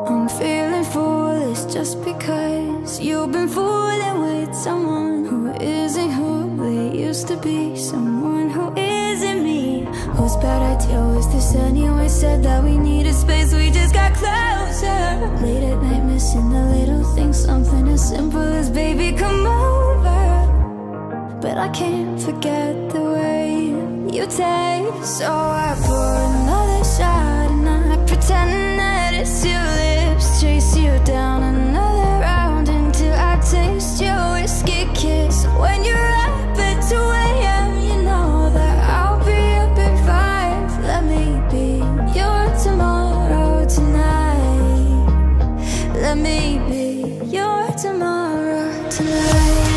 I'm feeling foolish just because you've been fooling with someone who isn't who they used to be, someone who isn't me. Whose bad idea was this anyway? Said that we needed space, we just got closer. Late at night missing the little things, something as simple as baby come over. But I can't forget the way you taste. So I pour another shot and I pretend that it's your lips, chase you down another round until I taste your whiskey kiss. When you're up at 2 a.m., you know that I'll be up at 5. Let me be your tomorrow tonight. Let me be your tomorrow tonight.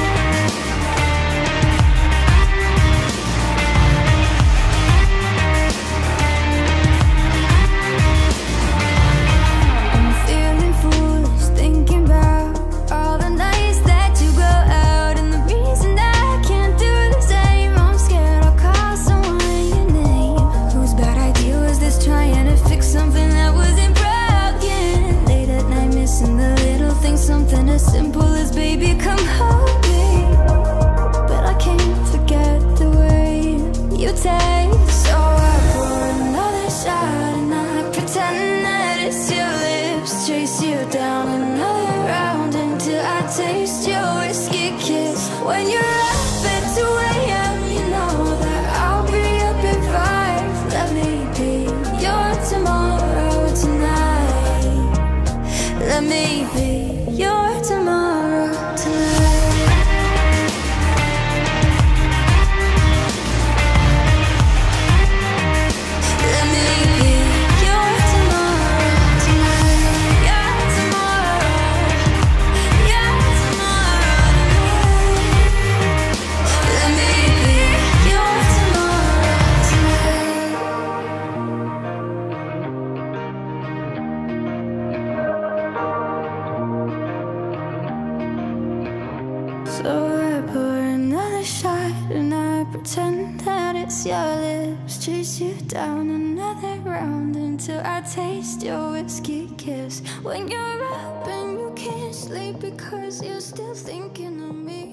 Something as simple as baby come hold me. But I can't forget the way you taste. So I pour another shot and I pretend that it's your lips, chase you down another round until I taste your whiskey kiss. When you're up at 2 a.m., you know that I'll be up at 5. Let me be your tomorrow tonight. Let me be your tomorrow tonight. Let me be your tomorrow tonight. Your tomorrow, your tomorrow tonight. Let me be your tomorrow tonight. So I pour another shot and I pretend that it's your lips, chase you down another round until I taste your whiskey kiss. When you're up and you can't sleep because you're still thinking of me.